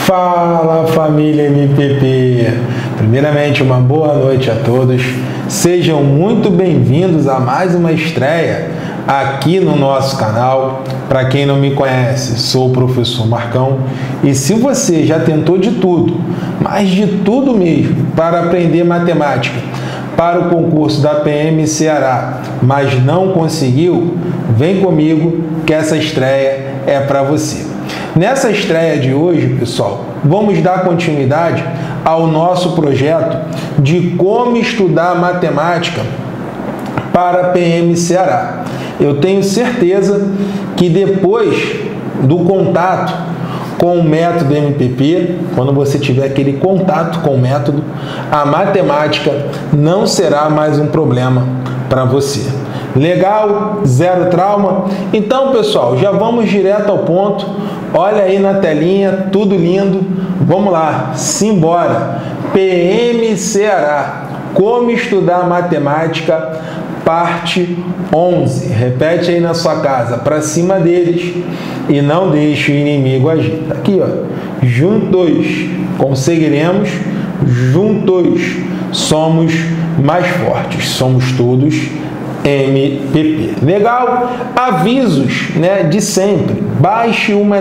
Fala, família MPP! Primeiramente, uma boa noite a todos. Sejam muito bem-vindos a mais uma estreia aqui no nosso canal. Para quem não me conhece, sou o professor Marcão e se você já tentou de tudo, mas de tudo mesmo, para aprender matemática para o concurso da PM Ceará, mas não conseguiu, vem comigo que essa estreia é para você. Nessa estreia de hoje, pessoal, vamos dar continuidade ao nosso projeto de como estudar matemática para a PM Ceará. Eu tenho certeza que depois do contato com o método MPP, quando você tiver aquele contato com o método, a matemática não será mais um problema para você. Legal? Zero trauma? Então, pessoal, já vamos direto ao ponto. Olha aí na telinha, tudo lindo. Vamos lá, simbora. PM Ceará, como estudar matemática, parte 11. Repete aí na sua casa, para cima deles e não deixe o inimigo agir. Aqui, ó, juntos conseguiremos, juntos somos mais fortes. Somos todos MPP. Legal? Avisos, né, de sempre. Baixe o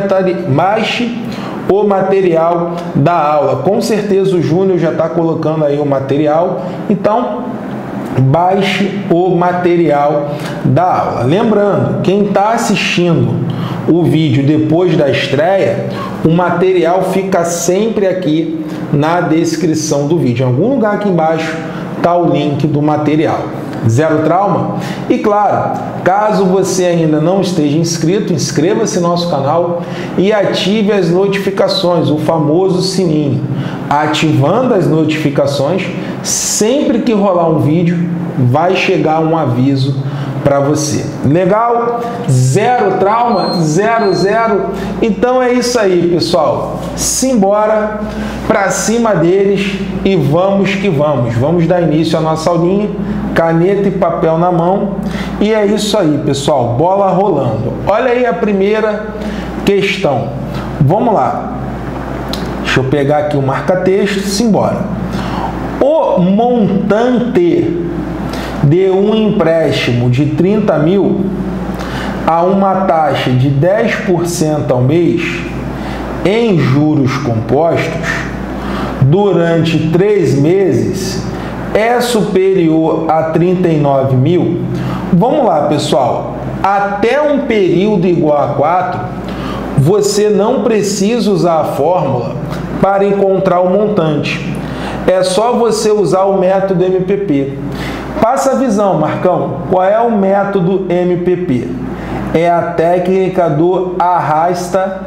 material da aula. Com certeza o Júnior já está colocando aí o material. Então, baixe o material da aula. Lembrando, quem está assistindo o vídeo depois da estreia, o material fica sempre aqui na descrição do vídeo. Em algum lugar aqui embaixo está o link do material. Zero trauma? E claro, caso você ainda não esteja inscrito, inscreva-se no nosso canal e ative as notificações, o famoso sininho. Ativando as notificações, sempre que rolar um vídeo, vai chegar um aviso para você. Legal? Zero trauma? Zero. Então é isso aí, pessoal. Simbora para cima deles e vamos que vamos. Vamos dar início à nossa aulinha. Caneta e papel na mão. E é isso aí, pessoal. Bola rolando. Olha aí a primeira questão. Vamos lá. Deixa eu pegar aqui o marca-texto. Simbora. O montante de um empréstimo de 30 mil a uma taxa de 10% ao mês em juros compostos durante 3 meses é superior a 39 mil. Vamos lá, pessoal. Até um período igual a 4, você não precisa usar a fórmula para encontrar o montante. É só você usar o método MPP. Passa a visão, Marcão. Qual é o método MPP? É a técnica do arrasta.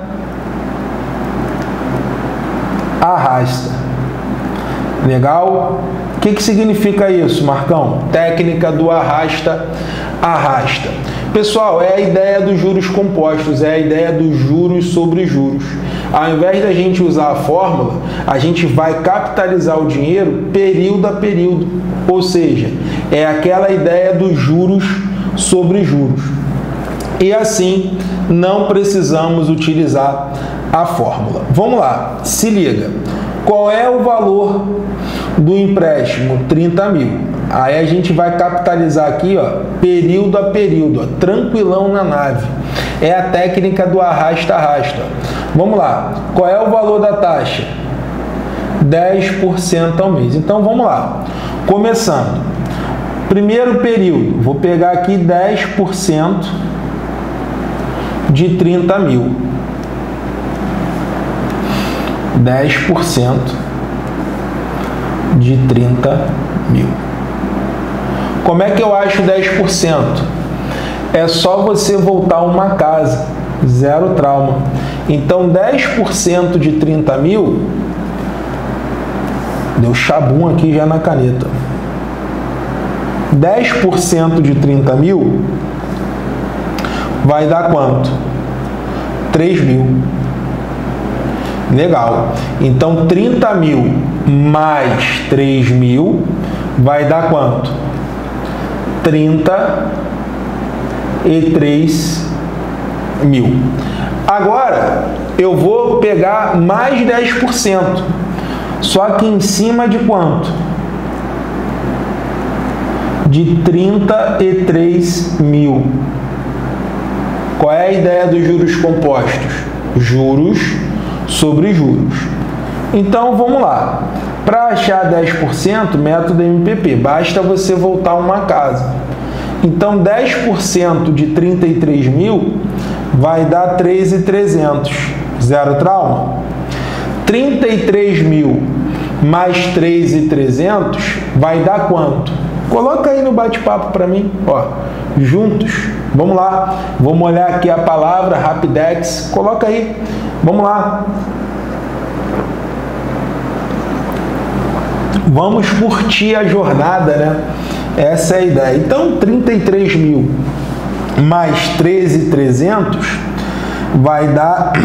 Legal? O que significa isso, Marcão? Técnica do arrasta. Pessoal, é a ideia dos juros compostos, é a ideia dos juros sobre juros. Ao invés da gente usar a fórmula, a gente vai capitalizar o dinheiro período a período. Ou seja, é aquela ideia dos juros sobre juros. E assim, não precisamos utilizar a fórmula. Vamos lá, se liga. Qual é o valor do empréstimo? 30 mil. Aí a gente vai capitalizar aqui, ó, período a período, ó, tranquilão na nave. É a técnica do arrasta. Vamos lá. Qual é o valor da taxa? 10% ao mês. Então vamos lá. Começando. Primeiro período, vou pegar aqui 10% de 30 mil. 10% de 30 mil. Como é que eu acho 10%? É só você voltar uma casa. Zero trauma. Então, 10% de 30 mil... Deu chabum aqui já na caneta. 10% de 30 mil vai dar quanto? 3 mil. Legal. Então, 30 mil mais 3 mil vai dar quanto? 33 mil. Agora, eu vou pegar mais 10%. Só que em cima de quanto? De 33 mil. Qual é a ideia dos juros compostos? Juros sobre juros. Então, vamos lá. Para achar 10%, método MPP, basta você voltar uma casa. Então, 10% de 33 mil vai dar 3.300. Zero trauma? 33 mil mais 3.300 vai dar quanto? Coloca aí no bate-papo para mim, ó, juntos. Vamos lá, vamos olhar aqui a palavra Rapidex, coloca aí, vamos lá. Vamos curtir a jornada, né? Essa é a ideia. Então, 33 mil mais 13.300 vai dar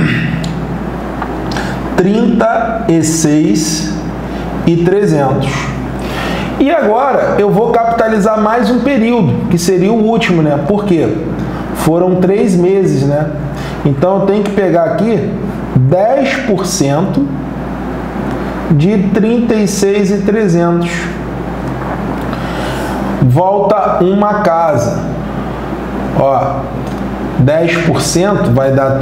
36.300. E agora eu vou capitalizar mais um período, que seria o último, né? Por quê? Foram 3 meses, né? Então eu tenho que pegar aqui 10% de 36.300. Volta uma casa. Ó, 10% vai dar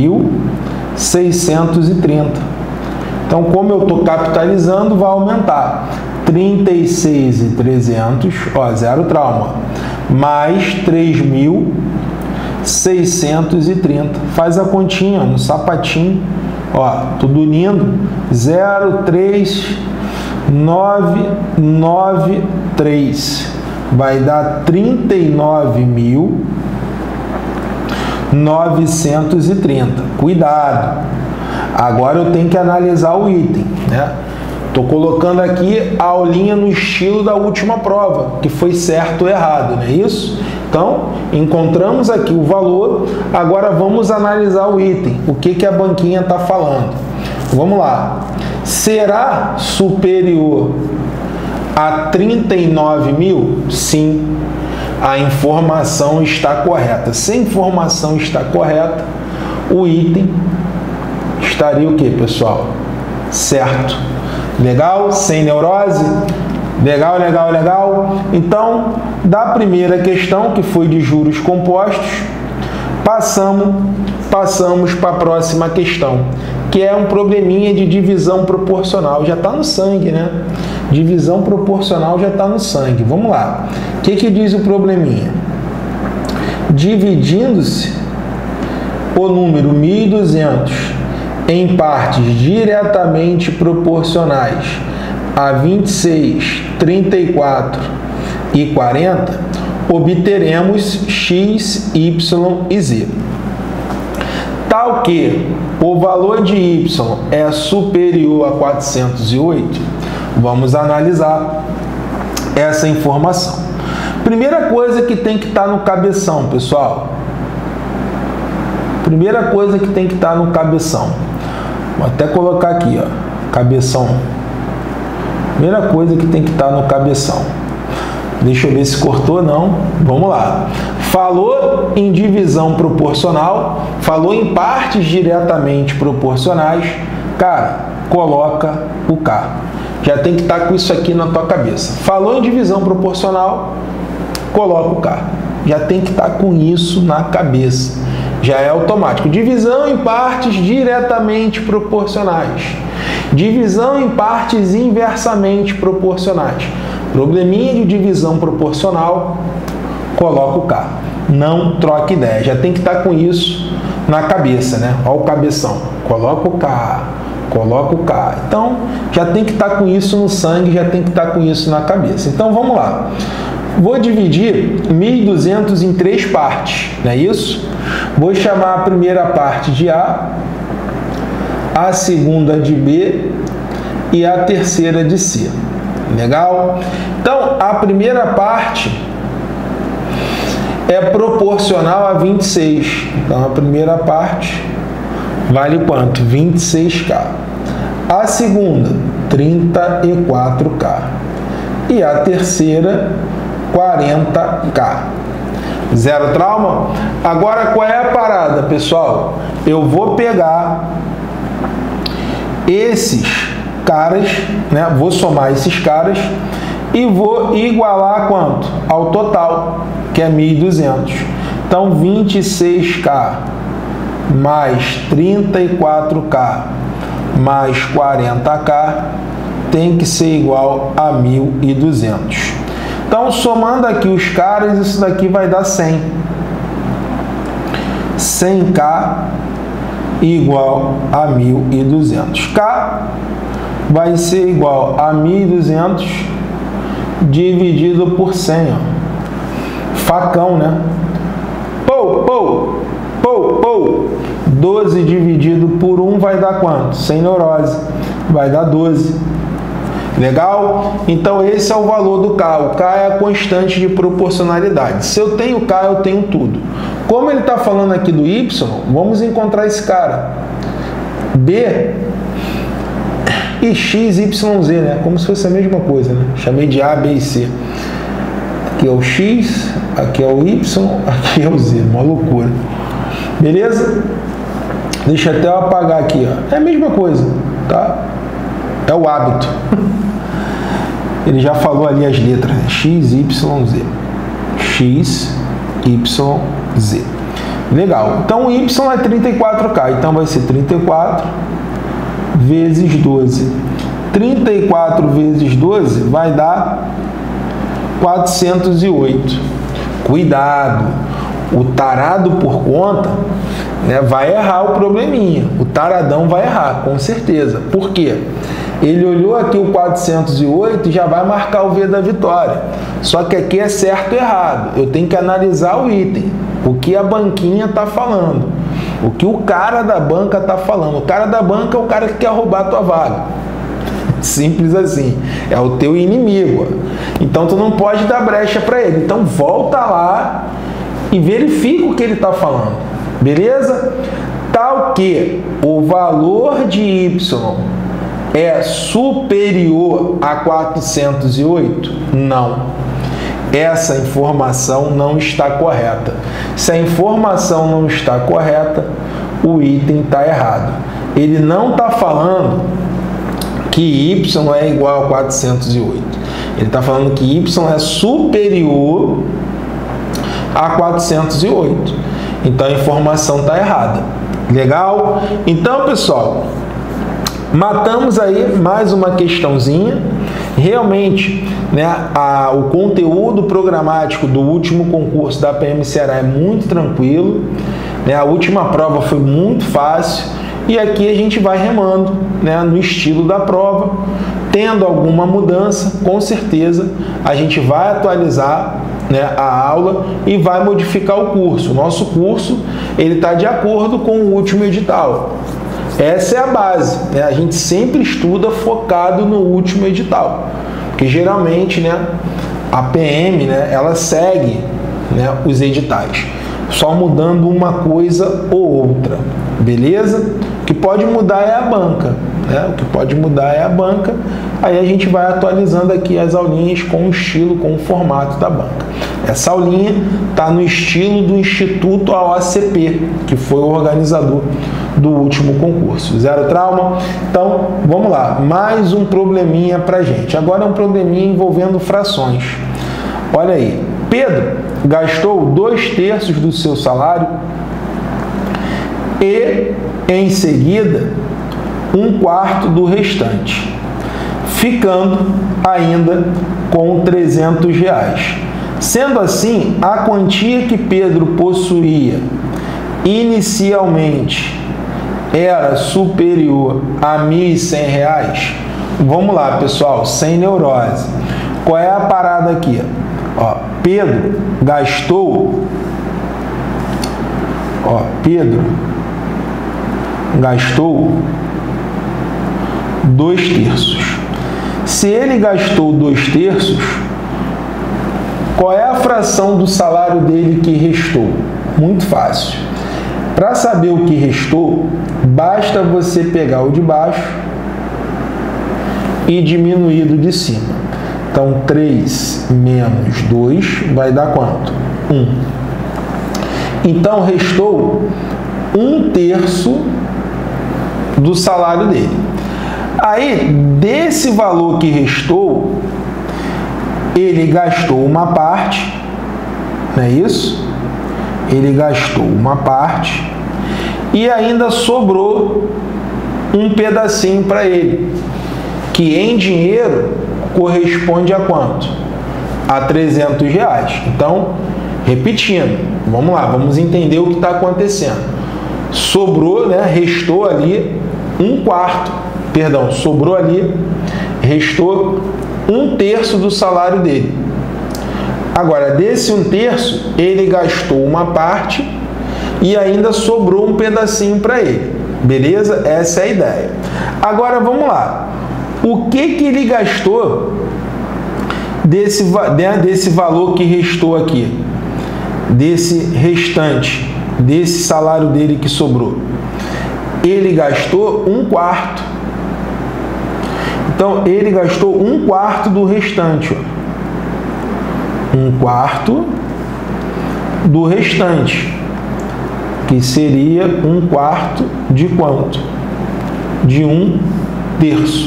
3.630. Então, como eu estou capitalizando, vai aumentar. 36.300, ó, zero trauma, mais 3.630. Faz a continha no sapatinho, ó, tudo lindo. 03993 vai dar 39.930. Cuidado. Agora eu tenho que analisar o item, né? Estou colocando aqui a aulinha no estilo da última prova, que foi certo ou errado, não é isso? Então, encontramos aqui o valor, agora vamos analisar o item, o que a banquinha está falando. Vamos lá. Será superior a 39 mil? Sim, a informação está correta. Se a informação está correta, o item estaria o que, pessoal? Certo. Legal? Sem neurose? Legal, legal, legal. Então, da primeira questão, que foi de juros compostos, passamos para a próxima questão, que é um probleminha de divisão proporcional. Já está no sangue, né? Divisão proporcional já está no sangue. Vamos lá. O que diz o probleminha? Dividindo-se o número 1.200 em partes diretamente proporcionais a 26, 34 e 40, obteremos x, y e z. Tal que o valor de y é superior a 408, vamos analisar essa informação. Primeira coisa que tem que estar no cabeção, pessoal. Primeira coisa que tem que estar no cabeção. Vou até colocar aqui, ó, cabeção. Primeira coisa que tem que estar no cabeção. Deixa eu ver se cortou, não. Vamos lá. Falou em divisão proporcional, falou em partes diretamente proporcionais, cara, coloca o K. Já tem que estar com isso aqui na tua cabeça. Falou em divisão proporcional, coloca o K. Já tem que estar com isso na cabeça. Já é automático. Divisão em partes diretamente proporcionais. Divisão em partes inversamente proporcionais. Probleminha de divisão proporcional, coloca o K. Não troque ideia. Já tem que estar com isso na cabeça, né? Olha o cabeção. Coloca o K. Coloca o K. Então, já tem que estar com isso no sangue, já tem que estar com isso na cabeça. Então, vamos lá. Vou dividir 1.200 em 3 partes, não é isso? Vou chamar a primeira parte de A, a segunda de B e a terceira de C. Legal? Então, a primeira parte é proporcional a 26. Então, a primeira parte vale quanto? 26K. A segunda, 34K. E a terceira, 40K. Zero trauma? Agora, qual é a parada, pessoal? Eu vou pegar esses caras, né? Vou somar esses caras e vou igualar quanto? Ao total, que é 1.200. Então, 26K mais 34K mais 40K tem que ser igual a 1.200. Então, somando aqui os caras, isso daqui vai dar 100. 100K igual a 1.200. K vai ser igual a 1.200 dividido por 100. Ó. Facão, né? Pou, pou, pou, pou. 12 dividido por 1 vai dar quanto? Sem neurose. Vai dar 12. Legal? Então, esse é o valor do K. O K é a constante de proporcionalidade. Se eu tenho K, eu tenho tudo. Como ele está falando aqui do Y, vamos encontrar esse cara. B e X, Y, Z, né? Como se fosse a mesma coisa, né? Chamei de A, B e C. Aqui é o X, aqui é o Y, aqui é o Z. Uma loucura. Beleza? Deixa até eu apagar aqui, ó. É a mesma coisa, tá? É o hábito. Ele já falou ali as letras, né? X, Y, Z. X, Y, Z. Legal. Então, o Y é 34K. Então, vai ser 34 vezes 12. 34 vezes 12 vai dar 408. Cuidado. O tarado por conta, né, vai errar o probleminha. O taradão vai errar, com certeza. Por quê? Ele olhou aqui o 408 e já vai marcar o V da vitória. Só que aqui é certo e errado. Eu tenho que analisar o item. O que a banquinha está falando. O que o cara da banca está falando. O cara da banca é o cara que quer roubar a tua vaga. Simples assim. É o teu inimigo. Então, tu não pode dar brecha para ele. Então, volta lá e verifica o que ele está falando. Beleza? Tal que o valor de Y é superior a 408? Não. Essa informação não está correta. Se a informação não está correta, o item está errado. Ele não está falando que Y é igual a 408. Ele está falando que Y é superior a 408. Então a informação está errada. Legal? Então, pessoal, matamos aí mais uma questãozinha. Realmente, né, o conteúdo programático do último concurso da PM Ceará é muito tranquilo, né? A última prova foi muito fácil e aqui a gente vai remando, né, no estilo da prova. Tendo alguma mudança, com certeza a gente vai atualizar, né, a aula e vai modificar o curso. O nosso curso ele está de acordo com o último edital. Essa é a base, né? A gente sempre estuda focado no último edital, porque geralmente, né, a PM, né, ela segue, né, os editais, só mudando uma coisa ou outra, beleza? O que pode mudar é a banca, né? O que pode mudar é a banca. Aí a gente vai atualizando aqui as aulinhas com o estilo, com o formato da banca. Essa aulinha está no estilo do Instituto AOCP, que foi o organizador do último concurso. Zero trauma? Então, vamos lá. Mais um probleminha pra gente. Agora é um probleminha envolvendo frações. Olha aí. Pedro gastou 2/3 do seu salário e, em seguida, 1/4 do restante, ficando ainda com R$300. Sendo assim, a quantia que Pedro possuía inicialmente era superior a R$1.100? Vamos lá, pessoal, sem neurose. Qual é a parada aqui? Ó, Pedro gastou 2/3. Se ele gastou 2/3, qual é a fração do salário dele que restou? Muito fácil. Para saber o que restou, basta você pegar o de baixo e diminuir do de cima. Então, 3 menos 2 vai dar quanto? 1. Então, restou 1/3 do salário dele. Aí, desse valor que restou, ele gastou uma parte, não é isso? Ele gastou uma parte e ainda sobrou um pedacinho para ele, que em dinheiro corresponde a quanto? A R$300. Então, repetindo, vamos lá, vamos entender o que está acontecendo. Sobrou, né? Restou ali 1/4, perdão, sobrou ali, restou 1/3 do salário dele. Agora, desse 1/3, ele gastou uma parte e ainda sobrou um pedacinho para ele. Beleza? Essa é a ideia. Agora, vamos lá. O que ele gastou desse valor que restou aqui? Desse restante, desse salário dele que sobrou? Ele gastou 1/4. Então, ele gastou 1/4 do restante. 1/4 do restante, que seria 1/4 de quanto? De 1/3.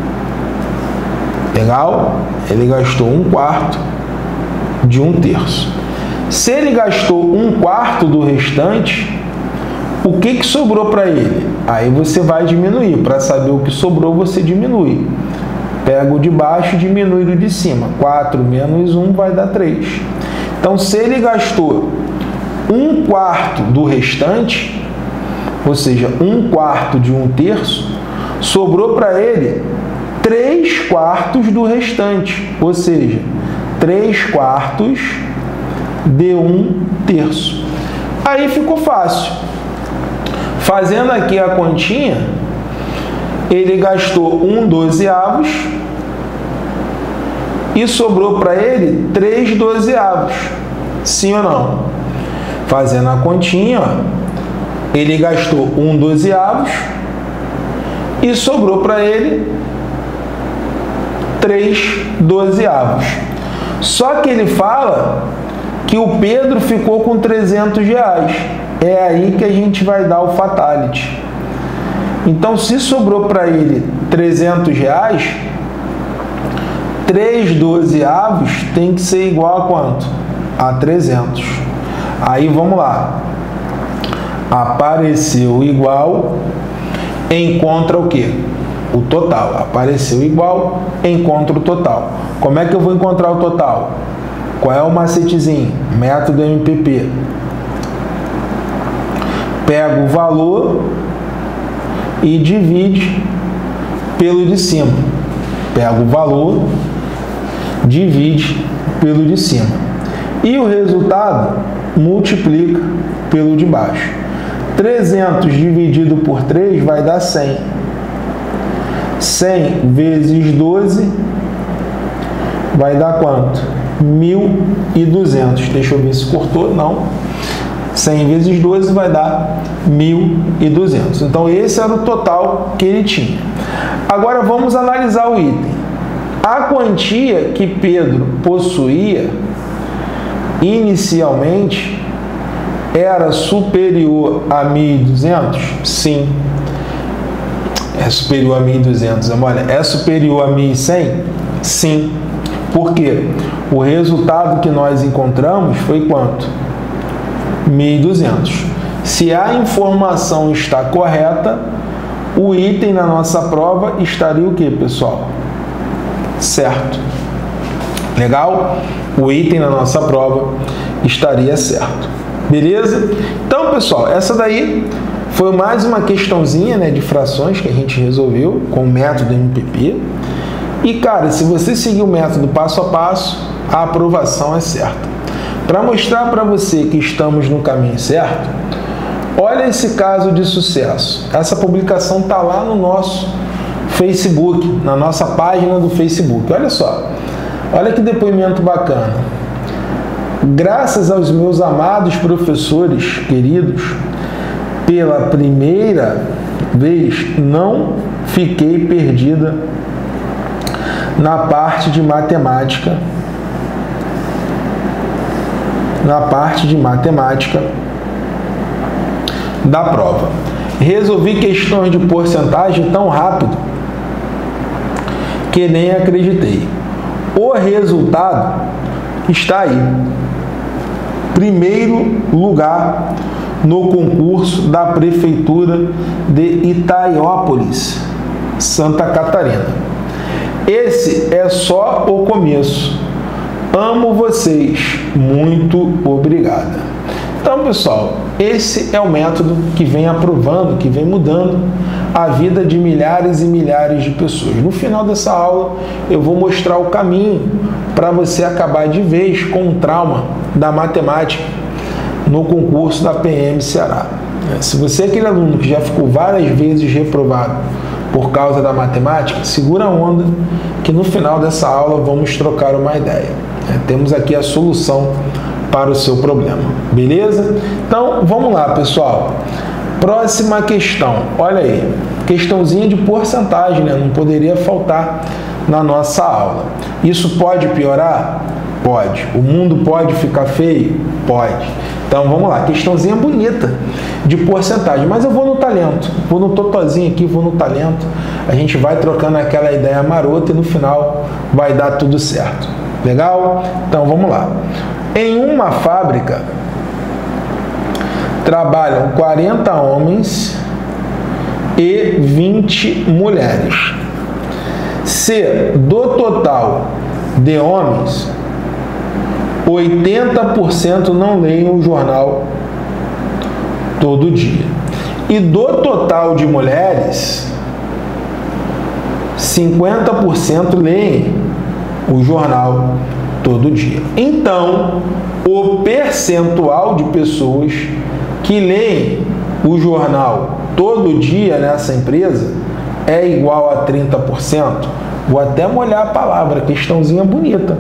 Legal? Ele gastou 1/4 de 1/3. Se ele gastou 1/4 do restante, o que sobrou para ele? Aí você vai diminuir. Para saber o que sobrou, você diminui. Pega o de baixo e diminui do de cima. 4 menos 1 vai dar 3. Então, se ele gastou 1/4 do restante, ou seja, 1/4 de 1/3, sobrou para ele 3/4 do restante, ou seja, 3/4 de 1/3. Aí ficou fácil. Fazendo aqui a continha, ele gastou 1/12 e sobrou para ele 3/12. Sim ou não? Fazendo a continha, ó, ele gastou 1/12 e sobrou para ele 3/12. Só que ele fala que o Pedro ficou com R$300. É aí que a gente vai dar o fatality. Então, se sobrou para ele R$300, 3/12 tem que ser igual a quanto? A 300. Aí, vamos lá. Apareceu igual, encontra o quê? O total. Apareceu igual, encontra o total. Como é que eu vou encontrar o total? Qual é o macetezinho? Método MPP. Pega o valor e divide pelo de cima. Pega o valor, divide pelo de cima. E o resultado multiplica pelo de baixo. 300 dividido por 3 vai dar 100. 100 vezes 12 vai dar quanto? 1.200. Deixa eu ver se cortou. Não. 100 vezes 12 vai dar 1.200. Então, esse era o total que ele tinha. Agora, vamos analisar o item. A quantia que Pedro possuía inicialmente era superior a 1.200? Sim. É superior a 1.200. Olha, é superior a 1.100? Sim. Por quê? O resultado que nós encontramos foi quanto? 1.200. Se a informação está correta, o item na nossa prova estaria o que, pessoal? Certo. Legal? O item na nossa prova estaria certo. Beleza? Então, pessoal, essa daí foi mais uma questãozinha, né, de frações que a gente resolveu com o método MPP. E, cara, se você seguir o método passo a passo, a aprovação é certa. Para mostrar para você que estamos no caminho certo, olha esse caso de sucesso. Essa publicação está lá no nosso Facebook, na nossa página do Facebook. Olha só, olha que depoimento bacana. Graças aos meus amados professores queridos, pela primeira vez não fiquei perdida na parte de matemática. da prova. Resolvi questões de porcentagem tão rápido que nem acreditei. O resultado está aí. Primeiro lugar no concurso da Prefeitura de Itaiópolis, Santa Catarina. Esse é só o começo. Amo vocês. Muito obrigada. Então, pessoal, esse é o método que vem aprovando, que vem mudando a vida de milhares e milhares de pessoas. No final dessa aula, eu vou mostrar o caminho para você acabar de vez com o trauma da matemática no concurso da PM Ceará. Se você é aquele aluno que já ficou várias vezes reprovado por causa da matemática, segura a onda que no final dessa aula vamos trocar uma ideia. Temos aqui a solução para o seu problema, beleza? Então, vamos lá, pessoal. Próxima questão, olha aí, questãozinha de porcentagem, né? Não poderia faltar na nossa aula. Isso pode piorar? Pode. O mundo pode ficar feio? Pode. Então, vamos lá, questãozinha bonita de porcentagem, mas eu vou no talento, vou no totozinho aqui, vou no talento, a gente vai trocando aquela ideia marota e no final vai dar tudo certo. Legal? Então, vamos lá. Em uma fábrica, trabalham 40 homens e 20 mulheres. Se do total de homens, 80% não leem o jornal todo dia. E do total de mulheres, 50% leem o jornal todo dia. Então, o percentual de pessoas que leem o jornal todo dia nessa empresa é igual a 30%. Vou até molhar a palavra, questãozinha bonita.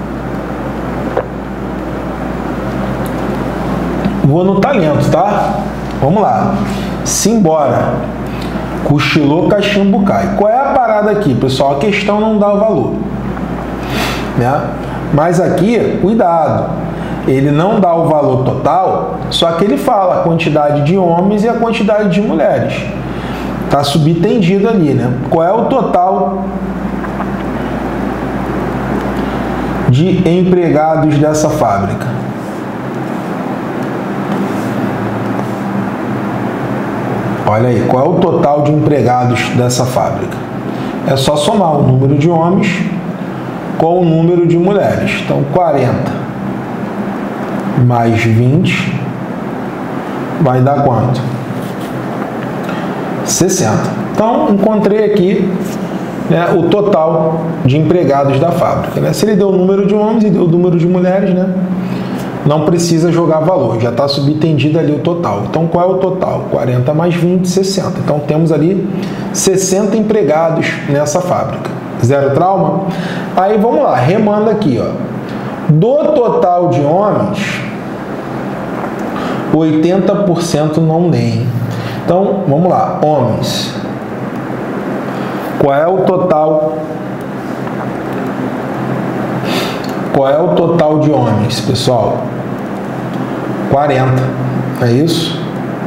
Vou no talento, tá? Vamos lá. Simbora. Cochilou, cachimbo cai. Qual é a parada aqui, pessoal? A questão não dá o valor, né? Mas aqui, cuidado, ele não dá o valor total, só que ele fala a quantidade de homens e a quantidade de mulheres. Está subtendido ali, né? Qual é o total de empregados dessa fábrica? Olha aí, qual é o total de empregados dessa fábrica? É só somar o número de homens com o número de mulheres. Então, 40 mais 20 vai dar quanto? 60. Então, encontrei aqui, né, o total de empregados da fábrica, né? Se ele deu o número de homens e deu o número de mulheres, né, não precisa jogar valor, já está subtendido ali o total. Então, qual é o total? 40 mais 20, 60. Então, temos ali 60 empregados nessa fábrica. Zero trauma? Aí, vamos lá, remanda aqui, ó. Do total de homens, 80% não leem. Então, vamos lá, homens. Qual é o total? Qual é o total de homens, pessoal? 40, é isso?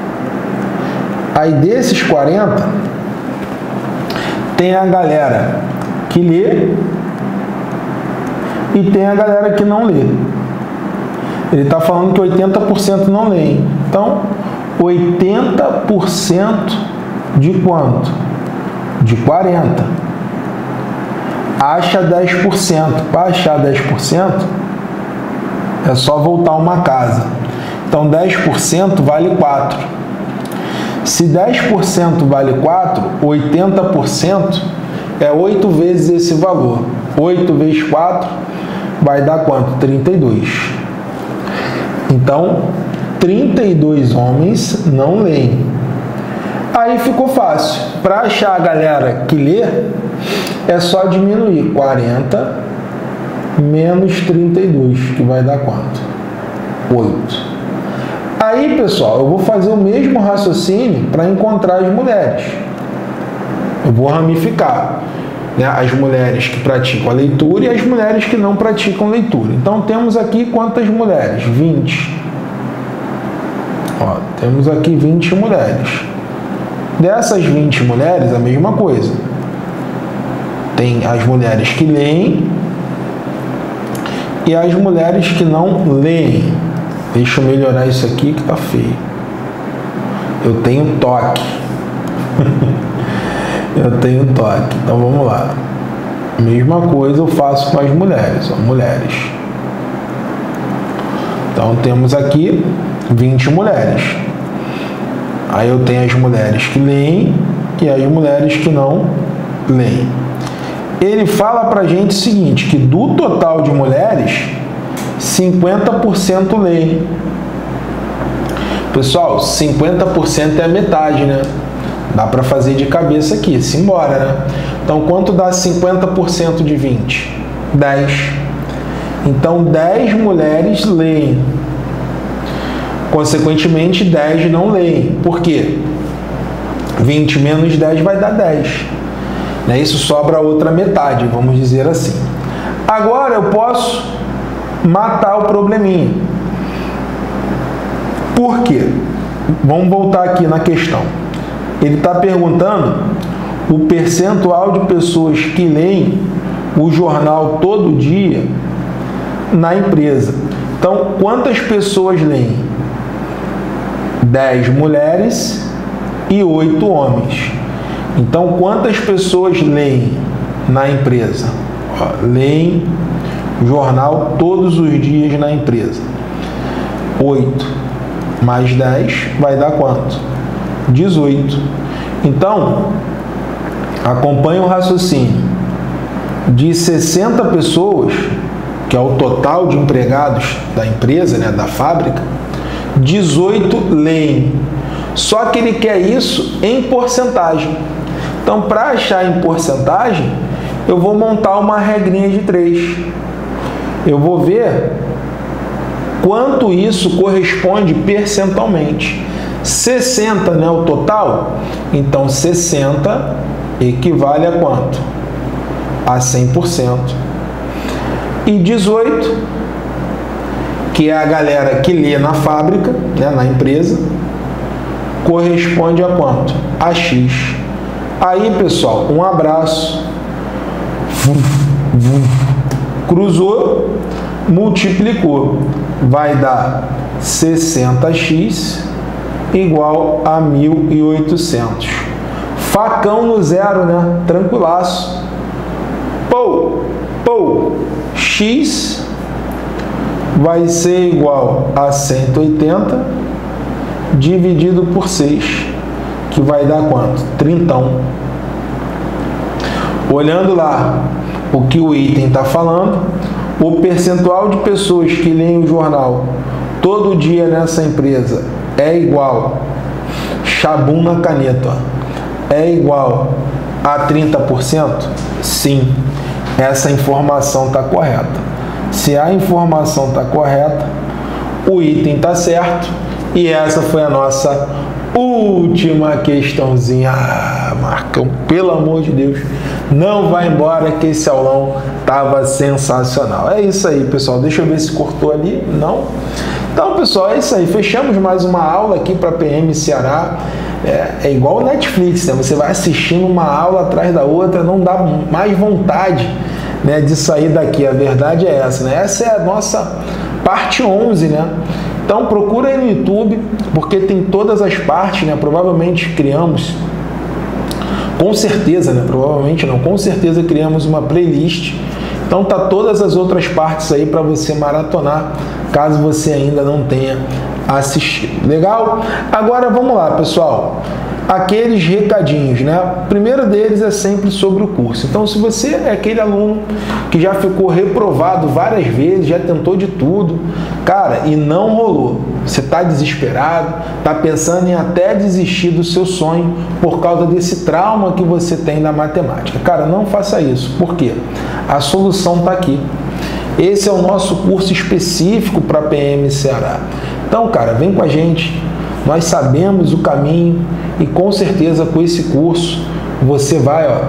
Aí desses 40, tem a galera que lê e tem a galera que não lê. Ele está falando que 80% não leem. Então, 80% de quanto? De 40. Acha 10%. Para achar 10%, é só voltar uma casa. Então, 10% vale 4. Se 10% vale 4, 80% é 8 vezes esse valor. 8 vezes 4 vai dar quanto? 32. Então, 32 homens não leem. Aí ficou fácil. Para achar a galera que lê, é só diminuir 40 menos 32, que vai dar quanto? 8. Aí, pessoal, eu vou fazer o mesmo raciocínio para encontrar as mulheres. Eu vou ramificar, né, as mulheres que praticam a leitura e as mulheres que não praticam leitura. Então, temos aqui quantas mulheres? 20. Ó, temos aqui 20 mulheres. Dessas 20 mulheres, a mesma coisa. Tem as mulheres que leem e as mulheres que não leem. Deixa eu melhorar isso aqui que tá feio. Eu tenho toque. Eu tenho toque. Então vamos lá. Mesma coisa eu faço com as mulheres. Ó, mulheres. Então temos aqui 20 mulheres. Aí eu tenho as mulheres que leem e as mulheres que não leem. Ele fala pra gente o seguinte, que do total de mulheres, 50% leem. Pessoal, 50% é a metade, né? Dá para fazer de cabeça aqui, simbora, né? Então, quanto dá 50% de 20? 10. Então, 10 mulheres leem. Consequentemente, 10 não leem. Por quê? 20 menos 10 vai dar 10. Né? Isso sobra a outra metade, vamos dizer assim. Agora, eu posso matar o probleminha. Por quê? Vamos voltar aqui na questão. Ele está perguntando o percentual de pessoas que leem o jornal todo dia na empresa. Então, quantas pessoas leem? 10 mulheres e 8 homens. Então, quantas pessoas leem na empresa? Leem jornal todos os dias na empresa. 8 mais 10 vai dar quanto? 18. Então, acompanhe o raciocínio. De 60 pessoas, que é o total de empregados da empresa, né, da fábrica, 18 leem. Só que ele quer isso em porcentagem. Então, para achar em porcentagem, eu vou montar uma regrinha de 3. Eu vou ver quanto isso corresponde percentualmente. 60, né, o total? Então, 60 equivale a quanto? A 100%. E 18, que é a galera que lê na fábrica, né, na empresa, corresponde a quanto? A X. Aí, pessoal, um abraço. Cruzou, multiplicou. Vai dar 60x igual a 1.800. Facão no zero, né? Tranquilaço. X vai ser igual a 180 dividido por 6, que vai dar quanto? 30. Olhando lá o que o item está falando, o percentual de pessoas que leem o jornal todo dia nessa empresa é igual, chabum na caneta, ó, é igual a 30%? Sim, essa informação está correta. Se a informação está correta, o item está certo, e essa foi a nossa última questãozinha. Ah, Marcão, pelo amor de Deus, não vai embora que esse aulão estava sensacional. É isso aí, pessoal. Deixa eu ver se cortou ali. Não? Então, pessoal, é isso aí. Fechamos mais uma aula aqui para PM Ceará. É igual o Netflix, né? Você vai assistindo uma aula atrás da outra, não dá mais vontade, né, de sair daqui. A verdade é essa, né? Essa é a nossa parte 11, né? Então procura aí no YouTube, porque tem todas as partes, né? Provavelmente criamos, com certeza, né? Provavelmente não, com certeza criamos uma playlist. Então tá todas as outras partes aí para você maratonar, caso você ainda não tenha assistido. Legal? Agora vamos lá, pessoal. Aqueles recadinhos, né? O primeiro deles é sempre sobre o curso. Então, se você é aquele aluno que já ficou reprovado várias vezes, já tentou de tudo, cara, e não rolou, você está desesperado, está pensando em até desistir do seu sonho por causa desse trauma que você tem da matemática. Cara, não faça isso. Por quê? A solução está aqui. Esse é o nosso curso específico para PM Ceará. Então, cara, vem com a gente. Nós sabemos o caminho e com certeza com esse curso você vai, ó,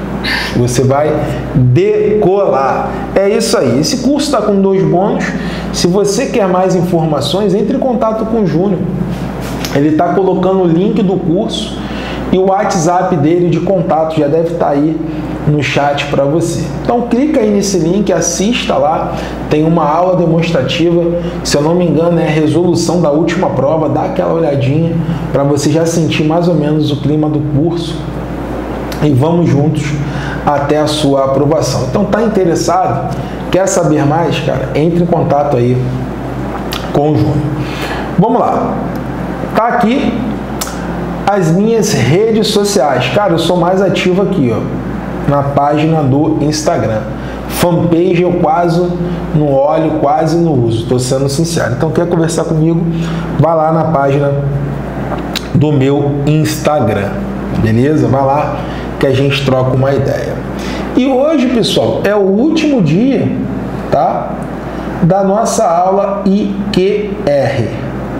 você vai decolar. É isso aí. Esse curso está com 2 bônus. Se você quer mais informações, entre em contato com o Júnior. Ele está colocando o link do curso e o WhatsApp dele de contato já deve estar aí no chat para você. Então clica aí nesse link, assista lá, tem uma aula demonstrativa, se eu não me engano é a resolução da última prova, dá aquela olhadinha para você já sentir mais ou menos o clima do curso e vamos juntos até a sua aprovação. Então tá interessado? Quer saber mais, cara? Entre em contato aí com o Júnior. Vamos lá. Tá aqui as minhas redes sociais. Cara, eu sou mais ativo aqui, ó, na página do Instagram. Fanpage eu quase não olho, quase não uso, tô sendo sincero. Então, quer conversar comigo? Vai lá na página do meu Instagram, beleza? Vai lá que a gente troca uma ideia. E hoje, pessoal, é o último dia, tá, da nossa aula IQR.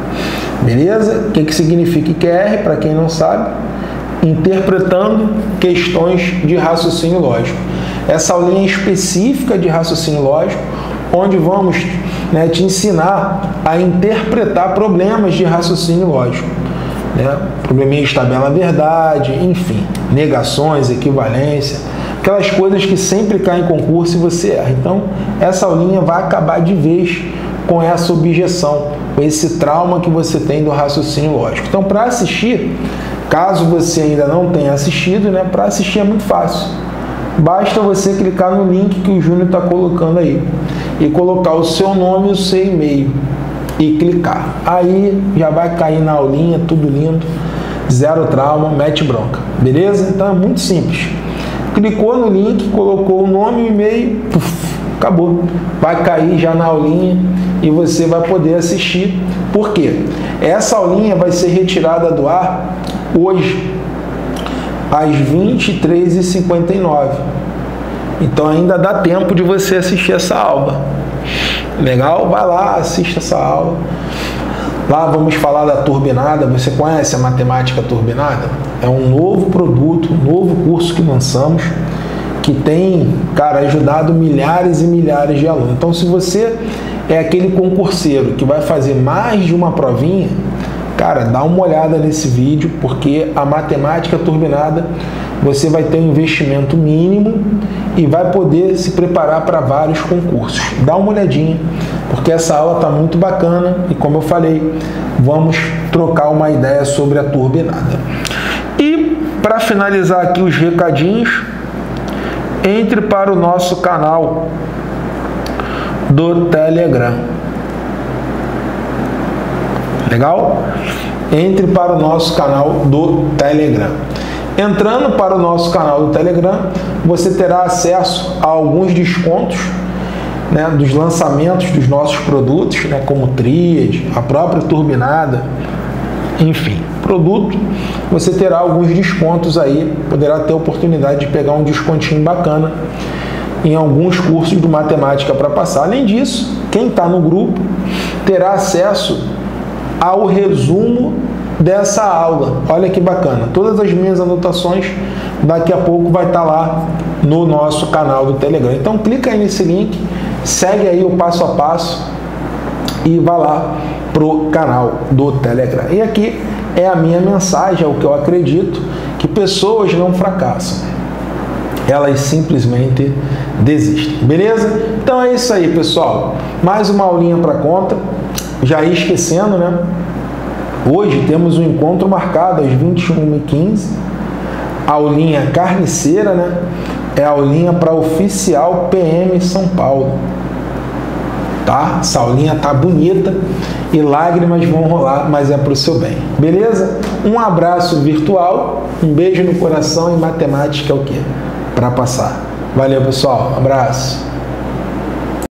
Beleza? O que significa IQR? Para quem não sabe, interpretando questões de raciocínio lógico. Essa aulinha específica de raciocínio lógico, onde vamos, né, te ensinar a interpretar problemas de raciocínio lógico. Né? Probleminha de tabela verdade, enfim, negações, equivalência, aquelas coisas que sempre caem em concurso e você erra. Então, essa aulinha vai acabar de vez com essa objeção, com esse trauma que você tem do raciocínio lógico. Então, para assistir, caso você ainda não tenha assistido, né, para assistir é muito fácil. Basta você clicar no link que o Júnior está colocando aí e colocar o seu nome e o seu e-mail e clicar. Aí já vai cair na aulinha, tudo lindo, zero trauma, mete bronca. Beleza? Então é muito simples. Clicou no link, colocou o nome e o e-mail, acabou. Vai cair já na aulinha e você vai poder assistir. Por quê? Essa aulinha vai ser retirada do ar hoje, às 23h59. Então ainda dá tempo de você assistir essa aula. Legal? Vai lá, assista essa aula. Lá vamos falar da turbinada. Você conhece a matemática turbinada? É um novo produto, um novo curso que lançamos, que tem, cara, ajudado milhares e milhares de alunos. Então, se você é aquele concurseiro que vai fazer mais de uma provinha, cara, dá uma olhada nesse vídeo, porque a matemática turbinada você vai ter um investimento mínimo e vai poder se preparar para vários concursos. Dá uma olhadinha, porque essa aula está muito bacana e, como eu falei, vamos trocar uma ideia sobre a turbinada. E, para finalizar aqui os recadinhos, entre para o nosso canal do Telegram. Legal? Entre para o nosso canal do Telegram. Entrando para o nosso canal do Telegram, você terá acesso a alguns descontos, né, dos lançamentos dos nossos produtos, né, como Tríade, a própria turbinada, enfim, produto. Você terá alguns descontos aí, poderá ter a oportunidade de pegar um descontinho bacana em alguns cursos de matemática para passar. Além disso, quem está no grupo terá acesso ao resumo dessa aula. Olha que bacana. Todas as minhas anotações daqui a pouco vai estar lá no nosso canal do Telegram. Então clica aí nesse link, segue aí o passo a passo e vá lá pro canal do Telegram. E aqui é a minha mensagem, é o que eu acredito, que pessoas não fracassam. Elas simplesmente desistem. Beleza? Então é isso aí, pessoal. Mais uma aulinha para conta. Já ia esquecendo, né? Hoje temos um encontro marcado às 21h15. Aulinha carniceira, né? É a aulinha para oficial PM São Paulo. Tá? Essa aulinha tá bonita e lágrimas vão rolar, mas é para o seu bem. Beleza? Um abraço virtual, um beijo no coração e matemática é o quê? Para passar. Valeu, pessoal. Um abraço.